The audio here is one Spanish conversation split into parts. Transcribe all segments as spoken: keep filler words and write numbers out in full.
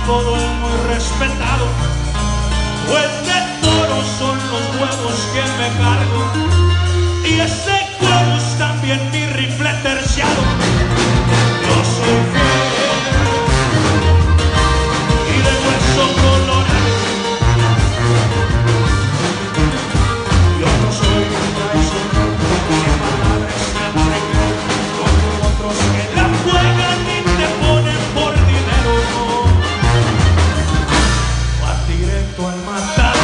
apodo muy respetado. Pues de toro son los huevos que me cargo, y ese huevo es también mi rifle terciado. Yo soy fiel y de hueso colorado. Yo no soy un traicionero, mi palabra está entregada, como otros que la juegan y te ponen por dinero. Va directo al matar.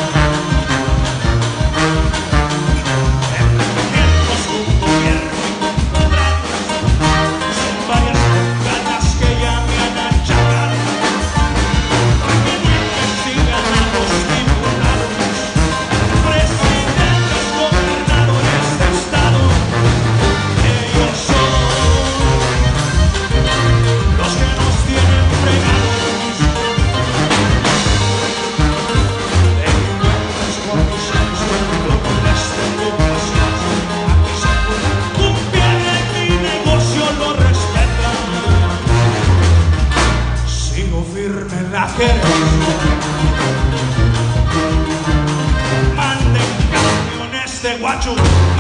La querer. Manden camiones de guacho.